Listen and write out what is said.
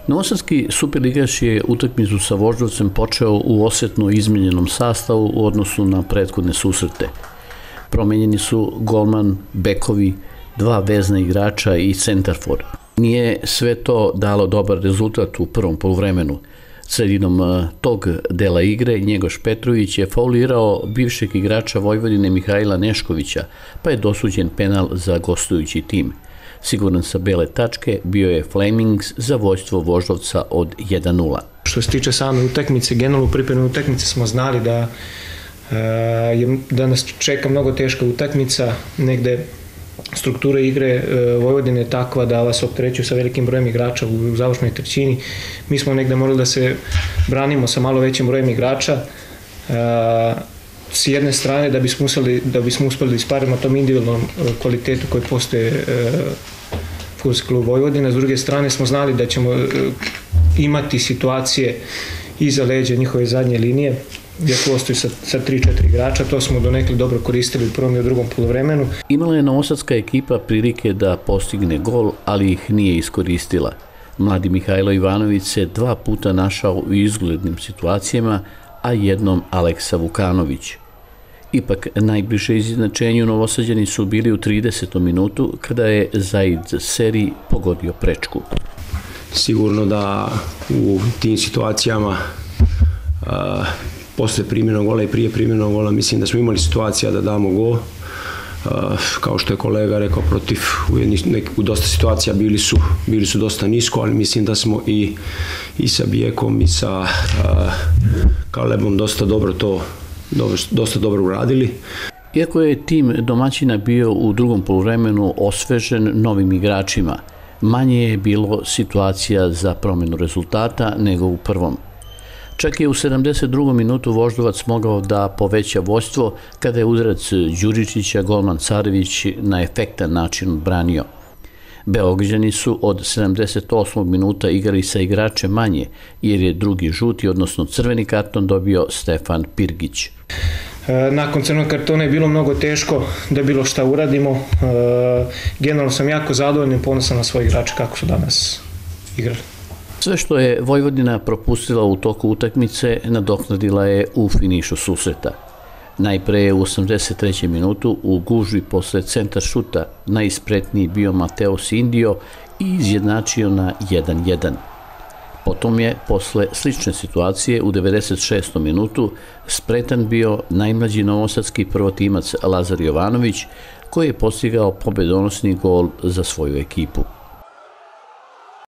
Novosadski superligaš je utakmicu sa Voždovcem počeo u osetno izmenjenom sastavu u odnosu na prethodne susrete. Promenjeni su golman, bekovi, dva vezna igrača i centarfor. Nije sve to dalo dobar rezultat u prvom poluvremenu. Sredinom tog dela igre Njegoš Petrović je faulirao bivšeg igrača Vojvodine Mihajla Neškovića, pa je dosuđen penal za gostujući tim. Siguran sa bele tačke bio je Flemings za vođstvo Voždovca od 1:0. Što se tiče same utakmice, generalno u pripremi utakmice smo znali da nas čeka mnogo teška utakmica, negde struktura igre Vojvodine je takva da vas opterećuju sa velikim brojem igrača u završnoj trećini. Mi smo negde morali da se branimo sa malo većim brojem igrača. S jedne strane da bismo uspeli da isparimo tom individualnom kvalitetu koji postoje Fudbalski klub Vojvodina. S druge strane smo znali da ćemo imati situacije iza leđa njihove zadnje linije gdje postoji sa 3-4 igrača. To smo donekle dobro koristili u prvom i u drugom poluvremenu. Imala je novosadska ekipa prilike da postigne gol, ali ih nije iskoristila. Mladi Mihajlo Ivanović se 2 puta našao u izglednim situacijama, a jednom Aleksa Vukanović. Ipak najbliže izjednačenju Novosađani su bili u 30. minutu kada je Zaid Seri pogodio prečku. Sigurno da u tim situacijama posle primljenog gola i prije primljenog gola mislim da smo imali situacija da damo gol. Kao što je kolega rekao, protiv u dosta situacija bili su dosta nisko, ali mislim da smo i sa Bijekom i sa Kalebom dosta dobro uradili. Iako je tim domaćina bio u drugom poluvremenu osvežen novim igračima, manje je bilo situacija za promjenu rezultata nego u prvom. Čak je u 72. minutu Voždovac mogao da poveća vođstvo kada je udarac Đuričića golman Carević na efektan način odbranio. Beograđani su od 78. minuta igrali sa igračem manje, jer je drugi žuti, odnosno crveni karton dobio Stefan Pirgić. Nakon crvenog kartona je bilo mnogo teško da bilo šta uradimo. Generalno sam jako zadovoljan i ponosan na svoje igrače kako su danas igrali. Sve što je Vojvodina propustila u toku utakmice nadoknadila je u finišu susreta. Najpre je u 83. minutu u gužvi posle centar šuta najispretniji bio Mateos Indio i izjednačio na 1:1. Potom je posle slične situacije u 96. minutu spretan bio najmlađi novosadski prvotimac Lazar Jovanović koji je postigao pobedonosni gol za svoju ekipu.